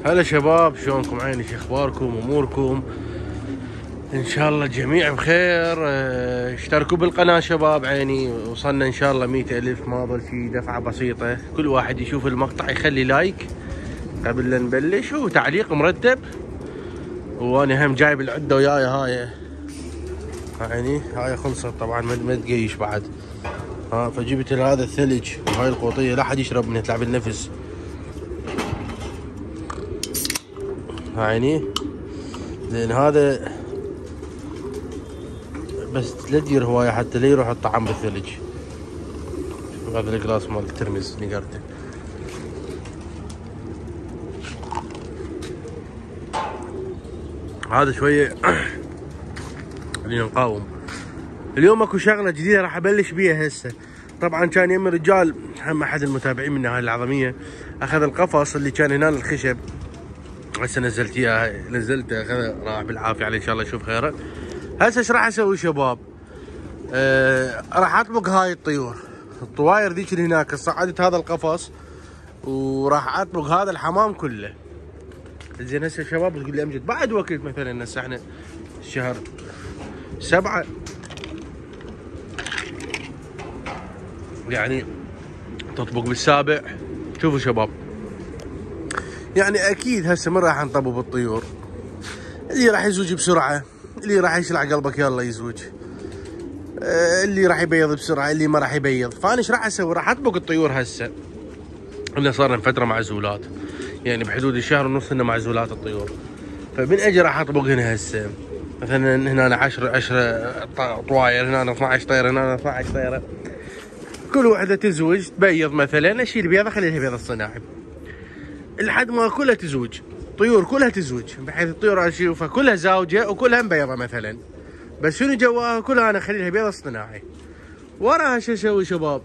هلا شباب، شلونكم؟ عيني، شو اخباركم؟ اموركم؟ ان شاء الله الجميع بخير. اشتركوا بالقناة شباب. عيني وصلنا ان شاء الله 100,000، ما ظل شي دفعة بسيطة. كل واحد يشوف المقطع يخلي لايك قبل لا نبلش وتعليق مرتب. وانا هم جايب العدة وياي هاي، عيني هاي خلصت طبعا، ما تقيش بعد. فجبت هذا الثلج وهاي القوطية، لا حد يشرب منها تلعب النفس. عيني لان هذا بس لا تدير هواية حتى لا يروح الطعام بالثلج. هذا القلاص مال الترمز نقرته. هذا شوية خلينا نقاوم. اليوم اكو شغلة جديدة راح ابلش بيها هسه. طبعا كان يم رجال، هم احد المتابعين من هاي العظمية، اخذ القفص اللي كان هنا الخشب، هسه نزلته اخذه، راح بالعافية عليه ان شاء الله يشوف خيره. هسه ايش راح اسوي شباب؟ راح اطبق هاي الطيور، الطواير ذيك اللي هناك، صعدت هذا القفص وراح اطبق هذا الحمام كله. زين هسه شباب تقول لي امجد بعد وقت، مثلا هسه احنا شهر 7 يعني تطبق بالسابع. شوفوا شباب، يعني اكيد هسه من راح نطبق بالطيور. اللي راح يزوج بسرعه، اللي راح يشلع قلبك يلا يزوج، اللي راح يبيض بسرعه، اللي ما راح يبيض. فانا ايش راح اسوي؟ راح اطبق الطيور هسه. احنا صار لنا فتره معزولات، يعني بحدود الشهر ونص لنا معزولات الطيور. فمن اجي راح اطبقهن هسه. مثلا هنا 10 طواير، هنا 12 طيره، هنا 12 طيره. كل وحده تزوج تبيض، مثلا اشيل بيضه اخليها بيض الصناعي لحد ما كلها تزوج. طيور كلها تزوج، بحيث الطيور اشوفها كلها زاوجه وكلها مبيضه مثلا. بس شنو جواها كلها انا اخليها بيض اصطناعي. وراها شو اسوي شباب؟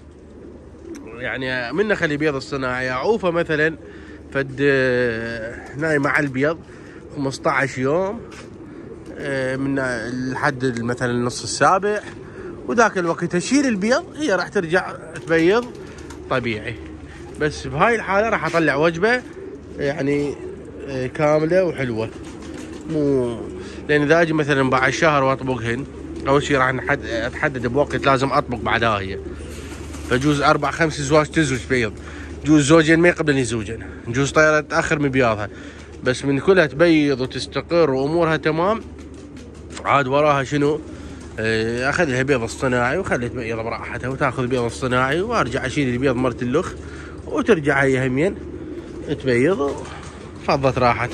يعني من اخلي بيض الصناعي اعوفه مثلا فد نايمه على البيض 15 يوم، من لحد مثلا النص السابع، وذاك الوقت اشيل البيض، هي راح ترجع تبيض طبيعي. بس بهاي الحاله راح اطلع وجبه يعني كامله وحلوه. مو لان اذا اجي مثلا بعد شهر واطبقهن، اول شيء راح اتحدد بوقت لازم اطبق بعدها هي. فجوز 4-5 ازواج تزوج بيض، جوز زوجين ما يقبلن يزوجن، جوز طيره تاخر من بياضها. بس من كلها تبيض وتستقر وامورها تمام، عاد وراها شنو؟ اخذ لها بيض اصطناعي وخليها تبيض براحتها، وتاخذ بيض اصطناعي، وارجع اشيل البيض مرت اللخ، وترجع هي همين تبيض وفضت راحت.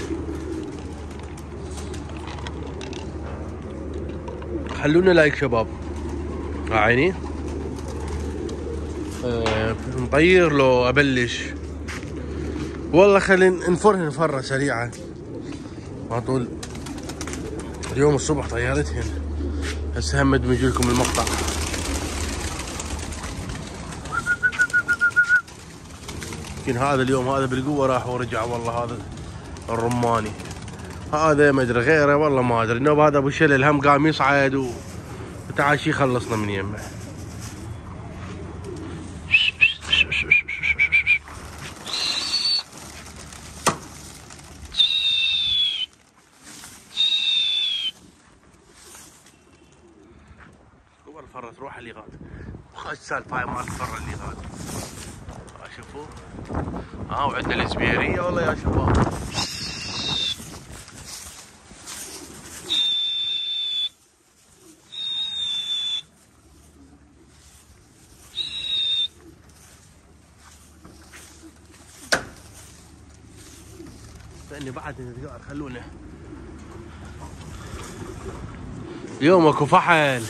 خلونا لايك شباب. عيني نطير لو ابلش. والله خلينا نفرهن فرة سريعة ما طول. اليوم الصبح طيرتهن، هسه هم ادمج لكم المقطع. يمكن هذا اليوم هذا بالقوة راح ورجع. والله هذا الرماني، هذا ما ادري غيره، والله ما ادري. النوب هذا ابو شلل هم قام يصعد وتعال شي خلصنا من يمه. هو الفرة تروح اللي غاد. هاي السالفة هاي مال الفرة اللي غاد. شوفوا وعندنا الزبيرية والله يا شباب. لاني بعد نتقار. خلونا اليوم اكو فحل.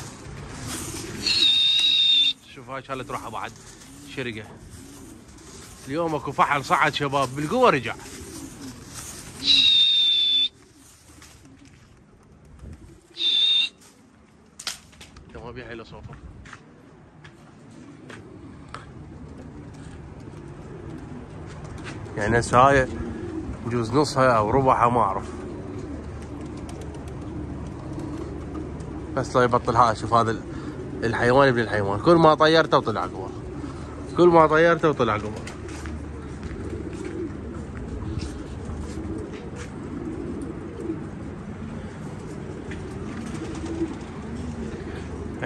شوف هاي شالت روحها بعد شرقه. اليوم اكو فحل صعد شباب بالقوه رجع. ما بيها الا صوفر. يعني هسه هاي يجوز نصها او ربعها ما اعرف، بس لا يبطل. هاي شوف هذا الحيوان ابن الحيوان، كل ما طيرته وطلع قمر، كل ما طيرته وطلع قمر.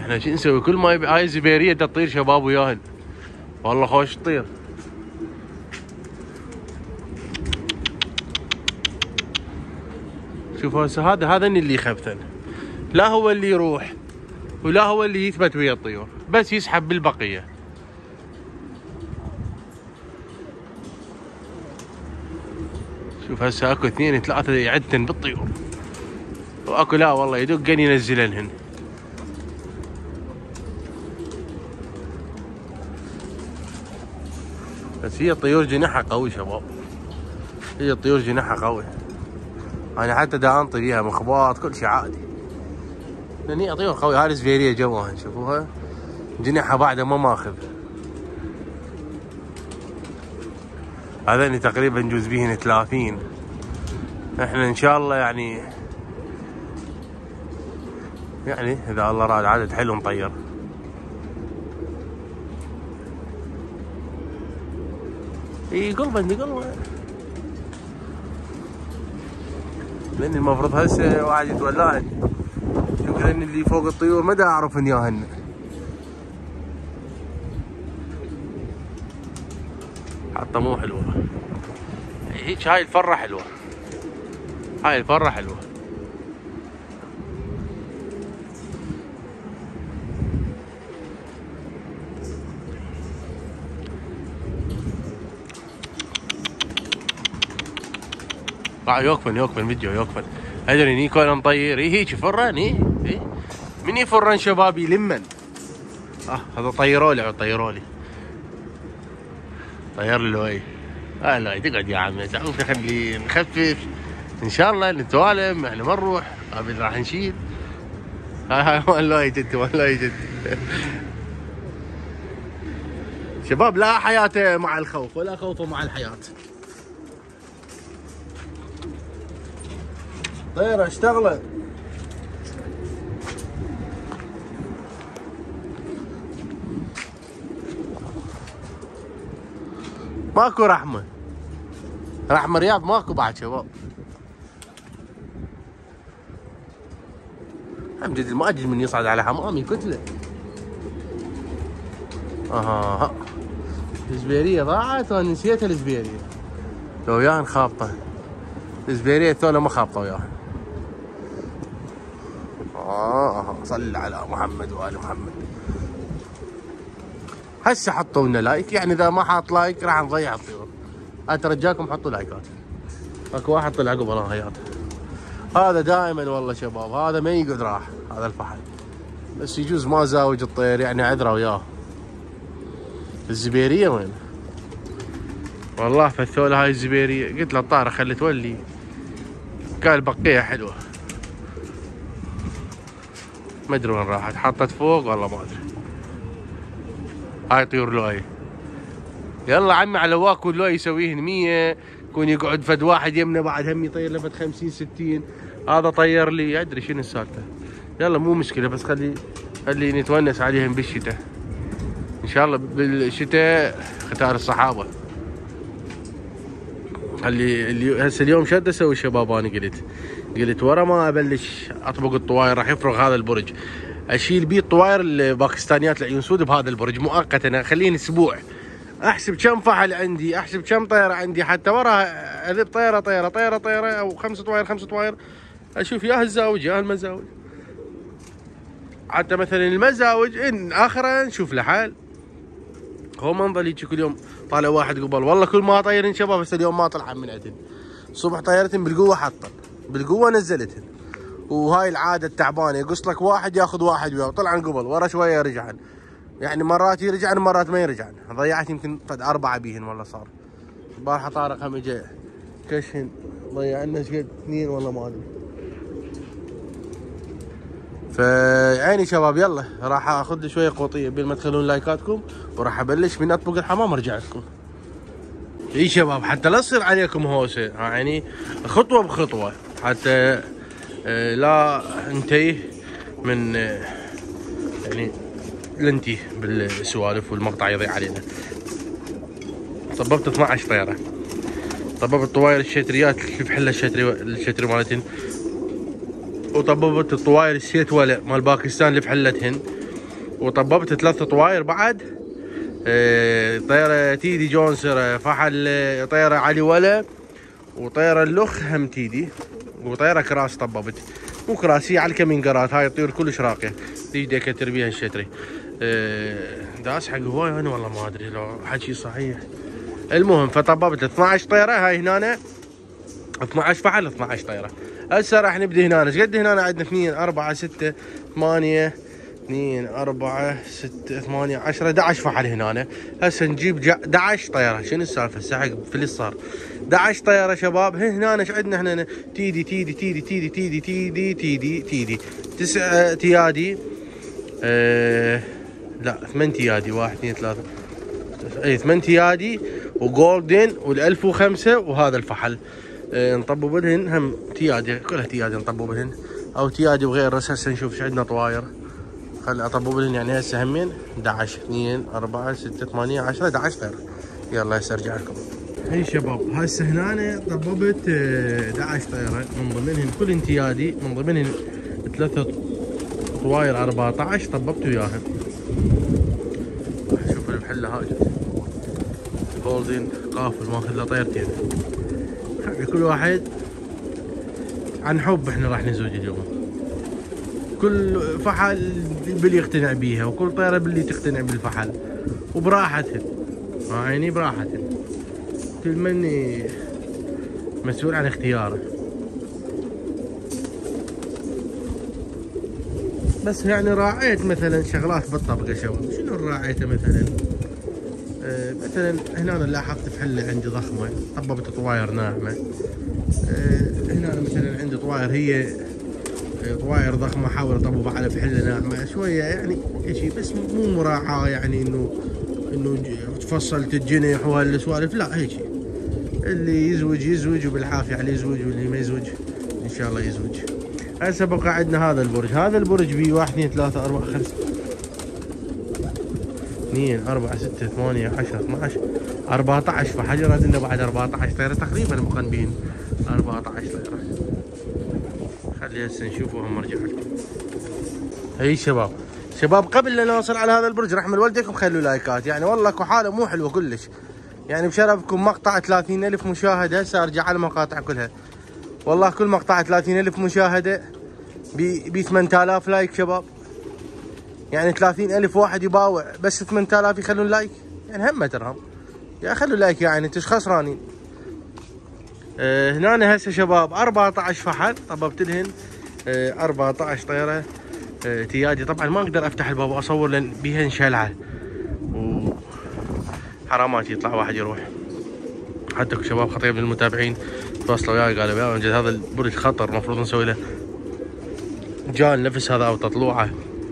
احنا شو نسوي؟ كل ما يبي هاي زبيريه تطير شباب وياهن، والله خوش تطير. شوف هسه هذا اللي يخبثن، لا هو اللي يروح ولا هو اللي يثبت ويا الطيور، بس يسحب بالبقيه. شوف هسه اكو 2 3 يعدتن بالطيور، واكو لا والله يدقن ينزلنهن. بس هي الطيور جناحها قوي شباب، هي الطيور جناحها قوي. انا حتى دا انطي فيها مخباط كل شيء عادي، لان هي طيور قوية. هاي الزفيرية جواهن شوفوها جناحها بعده ما ماخذ. هذني تقريبا جوز بيهن 30. احنا ان شاء الله يعني اذا الله راد عدد حلو نطير. اي قلبا لان المفروض هسه واحد يتولاهن. شوف لان اللي فوق الطيور ما دا اعرف ان ياهن. حتى مو حلوه هيك. هاي الفره حلوه، هاي الفره حلوه. يوقفن فيديو يوقفن. ادري اني كون مطير هيك فرن. من يفرن شباب يلمن. هذا طيرولي طير لي لوي. لا تقعد يا عمي تعرف خلي نخفف ان شاء الله نتوالم. احنا ما نروح راح نشيل. هاي والله جد شباب لا حياته مع الخوف ولا خوفه مع الحياة. طيرة اشتغلت. ماكو رحمة رياض ماكو بعد شباب. امجد المؤجل من يصعد على حمامي كتلة. الزبيرية ضاعت وانا نسيتها. الزبيرية لو وياهن خابطة. الزبيرية الثانية ما خابطة وياهن. صل على محمد وآل محمد. هسه حطوا لنا لايك، يعني اذا ما حاط لايك راح نضيع الطيور. اترجاكم حطوا لايكات. اكو واحد طلع قبل هيات. هذا دائما والله شباب، هذا ما يقعد راح. هذا الفحل بس يجوز ما زاوج الطير، يعني عذره وياه. الزبيرية وين؟ والله فثوله هاي الزبيرية. قلت له الطارة خلي تولي، قال بقية حلوة. ما ادري وين راحت، حطت فوق والله ما ادري. هاي طيور لؤي. يلا عمي على واكو لؤي يسويهن 100 يكون يقعد فد واحد يمنا بعد هم يطير له فد 50 60. هذا طير لي ادري شنو السالفة. يلا مو مشكلة، بس خلي نتونس عليهم بالشتاء ان شاء الله. بالشتاء ختار الصحابة. اللي هسه اليوم شد اسوي شباب؟ انا قلت ورا ما ابلش اطبق الطواير راح يفرغ هذا البرج، اشيل بيه الطواير الباكستانيات العيون سود بهذا البرج مؤقتا. اخليه اسبوع، احسب كم فحل عندي، احسب كم طيره عندي، حتى ورا اذب طيره او 5 طواير اشوف يا الزاوج يا المزاوج. حتى مثلا المزاوج ان اخره نشوف له حل. هو ما نظل هيك كل يوم طالع واحد قبل. والله كل ما طيرن شباب، بس اليوم ما طلع من عندن. الصبح طيرتن بالقوه، حطن بالقوه نزلتهن. وهاي العاده التعبانه، يقص لك واحد ياخذ واحد وياه، طلعن قبل ورا شويه يرجعن. يعني مرات يرجعن مرات ما يرجعن. ضيعت يمكن فد 4 بيهن والله صار. البارحه طارق هم اجى كشهن ضيعنا شقد 2 والله ما ادري. فعيني شباب يلا راح اخذ لي شويه قوطيه قبل ما تخلون لايكاتكم، وراح ابلش من اطبق الحمام ارجع لكم. اي شباب حتى لا تصير عليكم هوسه، يعني خطوه بخطوه حتى لا انتهي من يعني لنتي بالسوالف والمقطع يضيع علينا. طببت 12 طيره، طببت طواير الشتريات كيف حل الشتري مالتهن، وطببت الطواير السيت ولا مال باكستان اللي بحلتهن، وطببت 3 طواير بعد. طيرة تيدي جونسر فحل، طيرة علي ولا، وطيرة اللخ هم تيدي، وطيرة كراس طببت. مو كراسية على الكمينقرات، هاي الطيور كلش راقية تيجي اكتر بيها الشتري. داس حق هواي انا والله ما ادري لو حكي صحيح. المهم فطببت 12 طيرة هاي هنا، 12 فحل 12 طيرة. هسه راح نبدا هنا. ايش قد هنا عندنا 2 4 6 8 2 4 6 8 10 11 فحل هنا. هسه نجيب 11 طيرة. شنو السالفة هسه حق فلس صار 11 طيرة شباب. هنا ايش عندنا هنا؟ تيدي تيدي تيدي تيدي تيدي تيدي تيدي تيدي 9 تيادي، لا 8 تيادي، 1 2 3 اي 8 تيادي وجولدن وال1005 وهذا الفحل. نطبب لهن هم تيادي، كلها تيادي نطبب لهن او تيادي وغير. هسه نشوف ايش عندنا طواير. خلي اطبب لهن يعني هسه همين 11 2 4 6 8 10 11 طير. يلا هسه ارجع لكم. هي شباب هسه هنا طببت 11 طيره، من ضمنهن كل تيادي، من ضمنهن 3 طواير 14 طببت وياهن. شوف الحله هاي جولدن قافل ماخذ له طيرتين. كل واحد عن حب احنا راح نزوج اليوم. كل فحل باللي يقتنع بيها، وكل طيرة باللي تقتنع بالفحل، وبراحتهن. عيني براحتهن، كل من مسؤول عن اختياره. بس يعني راعيت مثلا شغلات بالطبقة شباب. شنو راعيته مثلا؟ مثلا هنا أنا لاحظت فحلة عندي ضخمة طببت طواير ناعمة. هنا أنا مثلا عندي طواير هي طواير ضخمة حاول اطببها على فحلة ناعمة شوية يعني شيء، بس مو مراعاة يعني انه تفصلت الجنح وهالسوالف، لا هيك. اللي يزوج يزوج وبالعافية عليه يزوج، واللي ما يزوج ان شاء الله يزوج. هسه بقى عندنا هذا البرج. هذا البرج بيه 1 2 3 4 5 2 4 6 8 10 12 14 فحل. عندنا بعد 14 طيرة تقريبا مقنبين 14 طيرة. خلي هسه نشوفهم ارجع لكم. هي شباب قبل لا نوصل على هذا البرج رحمة والديكم خلوا لايكات. يعني والله كحالة مو حلوة كلش. يعني بشرفكم مقطع 30,000 مشاهدة. هسه ارجع على المقاطع كلها. والله كل مقطع 30,000 مشاهدة ب 8000 لايك شباب. يعني 30,000 واحد يباوع بس 8000 يخلون لايك. يعني هم ترهم يا خلوا لايك. يعني انتش خسرانين. هنا هسه شباب 14 فحل طببت لهن 14 طيرة تيادي. طبعا ما اقدر افتح الباب واصور لان بيهن شلعة وحرامات يطلع واحد يروح. حتى شباب خطير من المتابعين تواصلوا وياي قالوا يا امجد هذا البرج خطر، المفروض نسوي له جال نفس هذا او تطلوعه.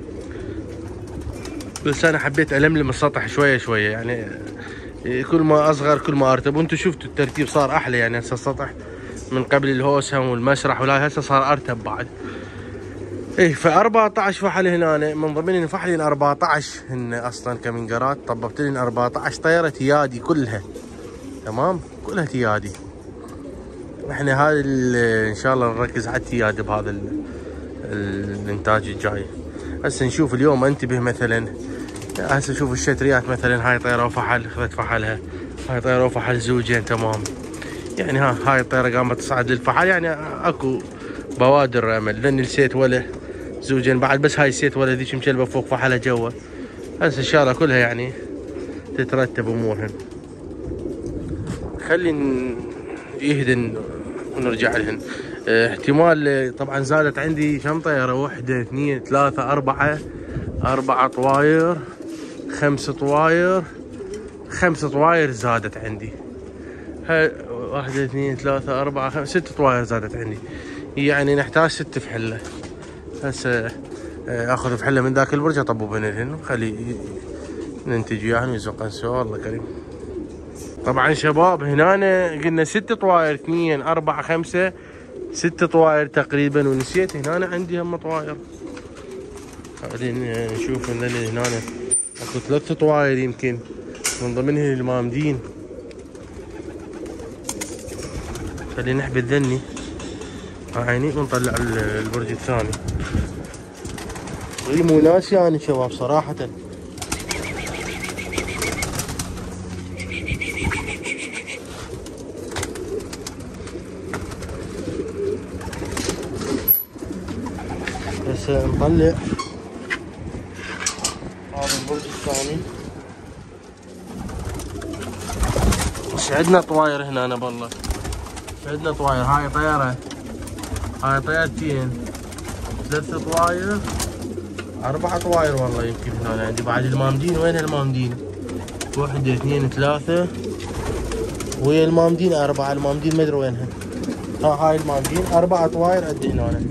بس انا حبيت الملم السطح شويه شويه. يعني كل ما اصغر كل ما ارتب. وانتم شفتوا الترتيب صار احلى. يعني هسه السطح من قبل الهوسه والمسرح ولا هسه صار ارتب بعد. ايه ف 14 فحل هنا، من ضمنهم فحلين 14 هن اصلا كمنقرات. طببت لهم 14 طيره تيادي كلها تمام، كلها تيادي. احنا هذا ان شاء الله نركز على التيادي بهذا الانتاج الجاي. هسه نشوف اليوم انتبه مثلا. هسه شوف الشتريات مثلا. هاي طيره وفحل اخذت فحلها، هاي طيره وفحل زوجين تمام. يعني هاي الطيره قامت تصعد للفحل. يعني اكو بوادر امل لان السيت ولا زوجين بعد، بس هاي السيت ولا ذيك مشلبه فوق فحلها جوا. هسه ان شاء الله كلها يعني تترتب امورهن. خلي يهدن ونرجع لهن. احتمال طبعا زادت عندي كم طيره؟ 1 2 3 4 طواير 5 طواير 5 طواير زادت عندي. 1 2 3 4 5 6 طواير زادت عندي. يعني نحتاج 6 فحله. هسه اخذ فحله من ذاك البرج اطببهن لهن وخلي ننتج وياهن ويزقن سوا. الله كريم. طبعا شباب هنا قلنا 6 طواير 2 4 5 6 طواير تقريبا. ونسيت هنا عندي هم طواير. خلينا نشوف ان هنا اكو 3 طواير يمكن من ضمنهم المامدين. خلينا نحبي ذني عيني ونطلع البرج الثاني مو ناس يعني شباب صراحة. بس نطلع هذا البرج الثاني. بس عندنا طواير هنا أنا بالله، عندنا طواير. هاي طيارة، هاي طيارتين، 3 طواير، 4 طواير والله يمكن هنا عندي. بعد المامدين، وين المامدين؟ 1 2 3 ويا المامدين 4، المامدين ما ادري وينها. هاي المامدين 4 طواير عندي هنا.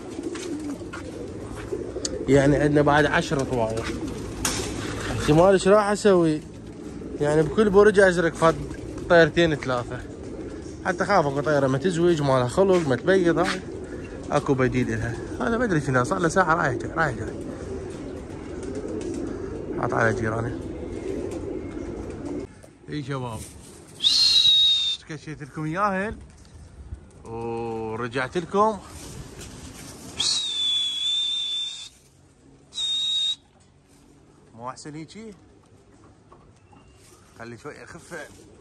يعني عندنا بعد 10 طواير. احتمال ايش راح اسوي؟ يعني بكل برج ازرق فد طيرتين 3، حتى خاف اكو طياره ما تزوج، ما لها خلق، ما تبيض. هاي اكو بديل لها. هذا ما ادري شنو، صار له ساعه رايح جاي رايح جاي. حاط على جيرانه. اي شباب، كشيت لكم اياهن ورجعت لكم. مو احسن هيجي؟ خلي شوي اخف.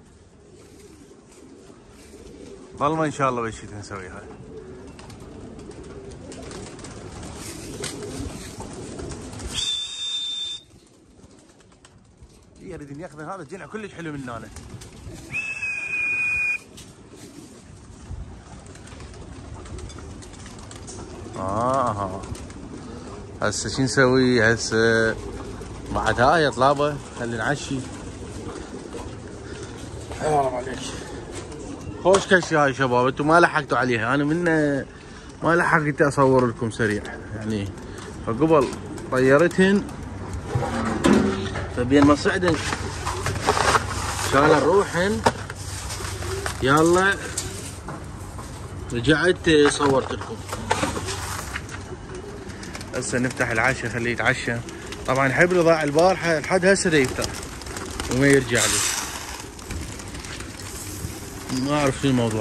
ظلمه ان شاء الله بالشتاء نسويها. يريد ياخذ هذا الجنع كلش حلو من هنا. هسه شو نسوي هسه؟ بعد هاي طلابه خلي نعشي. حرام عليك. خوش كشي هاي شباب، انتم ما لحقتوا عليها. انا من ما لحقت اصور لكم سريع يعني، فقبل طيرتهن فبين ما صعدن شال روحن يلا رجعت صورت لكم. هسه نفتح العشاء خليه يتعشى. طبعا حبل ضاع البارحه لحد هسه يفتح وما يرجع لي، ما اعرف شو الموضوع.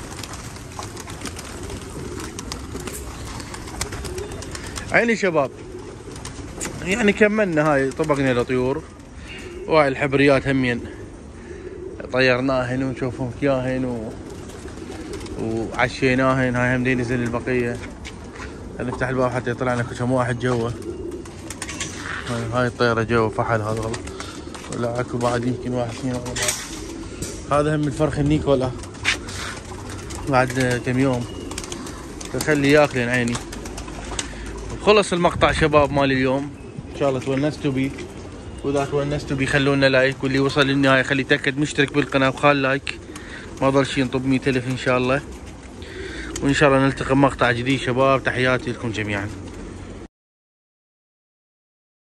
عيني شباب، يعني كملنا هاي، طبقنا لطيور، وهاي الحبريات همين طيرناهن ونشوفهم كياهن وعشيناهن. هاي هم دي نزل البقيه. نفتح الباب حتى يطلع لنا كم واحد جوا. هاي الطياره جوا فحل هذا والله، ولا اكو بعد يمكن 1 2 4. هذا هم الفرخ النيكولا بعد كم يوم خلي ياكلن عيني. خلص المقطع شباب مال اليوم، ان شاء الله تونستوا بيه، واذا تونستوا بيه خلونا لايك، واللي وصل للنهايه خلي يتاكد مشترك بالقناه وخال لايك، ما ضل شي نطب 100,000 ان شاء الله. وان شاء الله نلتقي بمقطع جديد شباب. تحياتي لكم جميعا.